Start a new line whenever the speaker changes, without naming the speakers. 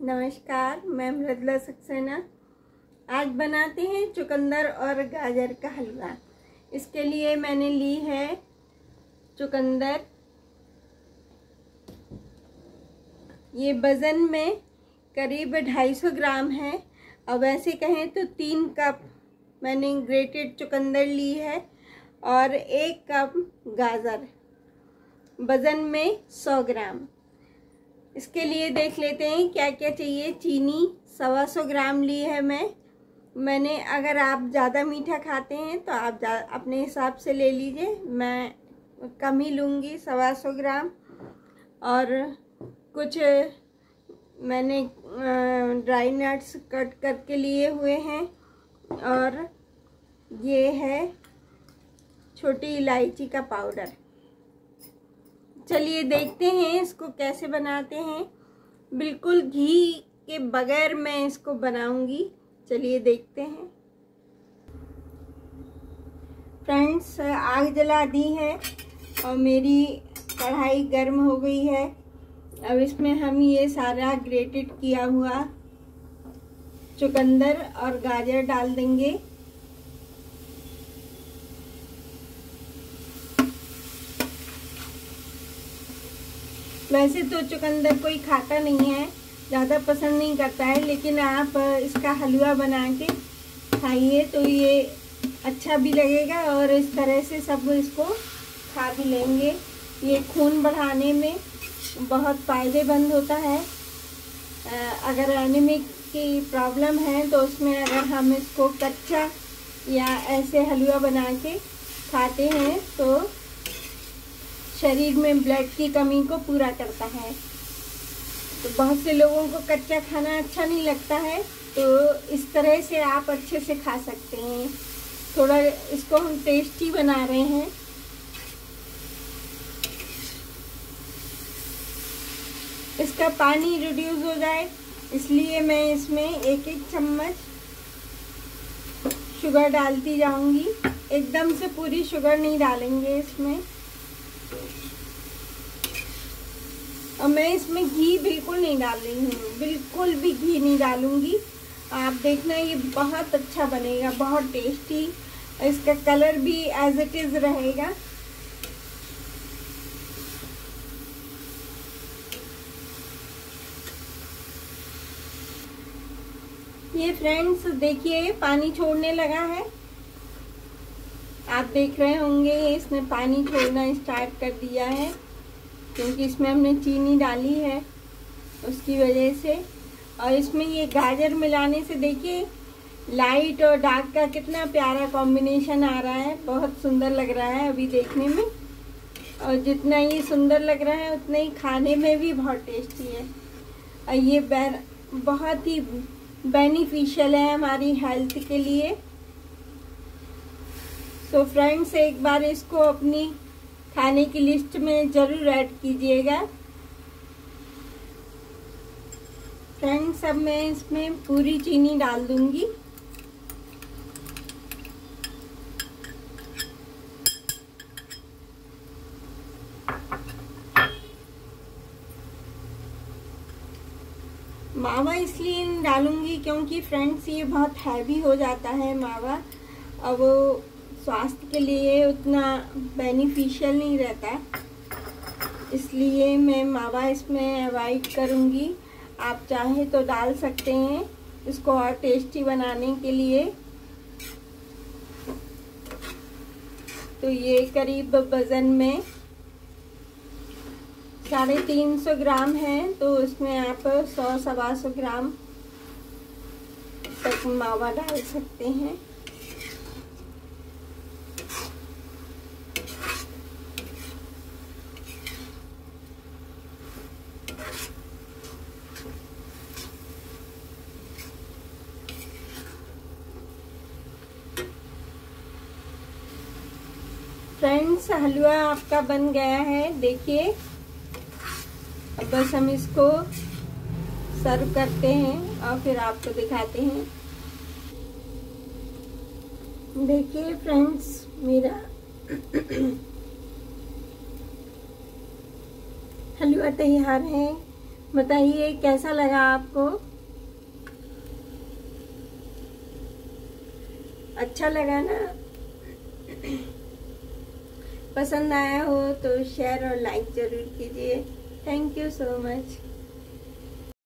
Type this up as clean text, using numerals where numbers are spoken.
नमस्कार, मैं मृदुला सक्सेना। आज बनाते हैं चुकंदर और गाजर का हलवा। इसके लिए मैंने ली है चुकंदर। ये वज़न में करीब 250 ग्राम है और वैसे कहें तो 3 कप मैंने ग्रेटेड चुकंदर ली है और 1 कप गाजर, वज़न में 100 ग्राम। इसके लिए देख लेते हैं क्या क्या चाहिए। चीनी 125 ग्राम ली है मैंने। अगर आप ज़्यादा मीठा खाते हैं तो आप अपने हिसाब से ले लीजिए, मैं कम ही लूँगी 125 ग्राम। और कुछ मैंने ड्राई नट्स कट करके लिए हुए हैं और ये है छोटी इलायची का पाउडर। चलिए देखते हैं इसको कैसे बनाते हैं। बिल्कुल घी के बगैर मैं इसको बनाऊंगी। चलिए देखते हैं। फ्रेंड्स, आग जला दी है और मेरी कढ़ाई गर्म हो गई है। अब इसमें हम ये सारा ग्रेटेड किया हुआ चुकंदर और गाजर डाल देंगे। वैसे तो चुकंदर कोई खाता नहीं है, ज़्यादा पसंद नहीं करता है, लेकिन आप इसका हलवा बना के खाइए तो ये अच्छा भी लगेगा और इस तरह से सब इसको खा भी लेंगे। ये खून बढ़ाने में बहुत फ़ायदेमंद होता है। अगर एनीमिक की प्रॉब्लम है तो उसमें अगर हम इसको कच्चा या ऐसे हलवा बना के खाते हैं तो शरीर में ब्लड की कमी को पूरा करता है। तो बहुत से लोगों को कच्चा खाना अच्छा नहीं लगता है, तो इस तरह से आप अच्छे से खा सकते हैं। थोड़ा इसको हम टेस्टी बना रहे हैं। इसका पानी रिड्यूस हो जाए इसलिए मैं इसमें 1-1 चम्मच शुगर डालती जाऊंगी। एकदम से पूरी शुगर नहीं डालेंगे इसमें। और मैं इसमें घी बिल्कुल नहीं डाल रही हूँ, बिल्कुल भी घी नहीं डालूंगी। आप देखना ये बहुत अच्छा बनेगा, बहुत टेस्टी। इसका कलर भी एज इट इज़ रहेगा। ये फ्रेंड्स देखिए पानी छोड़ने लगा है। आप देख रहे होंगे इसने पानी छोड़ना स्टार्ट कर दिया है, क्योंकि इसमें हमने चीनी डाली है उसकी वजह से। और इसमें ये गाजर मिलाने से देखिए लाइट और डार्क का कितना प्यारा कॉम्बिनेशन आ रहा है। बहुत सुंदर लग रहा है अभी देखने में, और जितना ये सुंदर लग रहा है उतना ही खाने में भी बहुत टेस्टी है। और ये बहुत ही बेनिफिशियल है हमारी हेल्थ के लिए। तो फ्रेंड्स, एक बार इसको अपनी खाने की लिस्ट में ज़रूर ऐड कीजिएगा। फ्रेंड्स, अब मैं इसमें पूरी चीनी डाल दूंगी। मावा इसलिए नहीं डालूंगी क्योंकि फ्रेंड्स ये बहुत हैवी हो जाता है मावा, और वो स्वास्थ्य के लिए उतना बेनिफिशियल नहीं रहता, इसलिए मैं मावा इसमें अवॉइड करूँगी। आप चाहे तो डाल सकते हैं इसको और टेस्टी बनाने के लिए। तो ये करीब वज़न में 350 ग्राम है, तो उसमें आप 100-125 ग्राम तक मावा डाल सकते हैं। फ्रेंड्स, हलवा आपका बन गया है, देखिए। अब बस हम इसको सर्व करते हैं और फिर आपको दिखाते हैं। देखिए फ्रेंड्स, मेरा हलवा तैयार है। बताइए कैसा लगा आपको। अच्छा लगा ना। पसंद आया हो तो शेयर और लाइक जरूर कीजिए। Thank you so much.